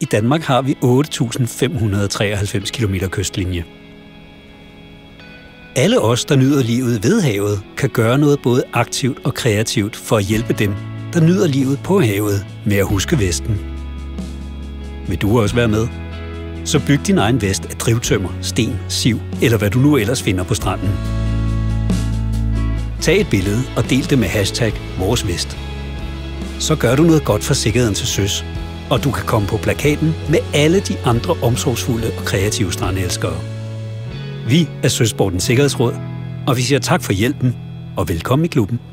I Danmark har vi 8.593 km kystlinje. Alle os, der nyder livet ved havet, kan gøre noget både aktivt og kreativt for at hjælpe dem, der nyder livet på havet, med at huske vesten. Vil du også være med? Så byg din egen vest af drivtømmer, sten, siv eller hvad du nu ellers finder på stranden. Tag et billede og del det med #VoresVest. Så gør du noget godt for sikkerheden til søs, og du kan komme på plakaten med alle de andre omsorgsfulde og kreative strandelskere. Vi er Søsportens Sikkerhedsråd, og vi siger tak for hjælpen og velkommen i klubben.